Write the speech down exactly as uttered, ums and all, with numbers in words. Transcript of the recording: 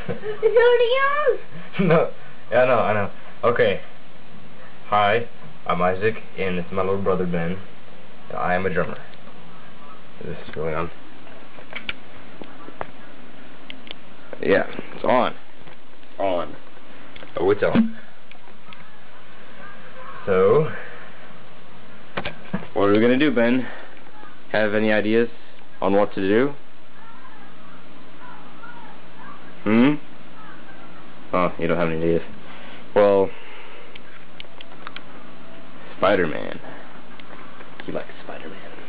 It's already on. No, yeah, I know, I know. Okay. Hi, I'm Isaac, and it's my little brother Ben, and I am a drummer. Is this going on? Yeah, it's on. On. Oh, it's on. So, what are we gonna do, Ben? Have any ideas on what to do? Hmm? Oh, you don't have any ideas. Well, Spider-Man. He likes Spider-Man.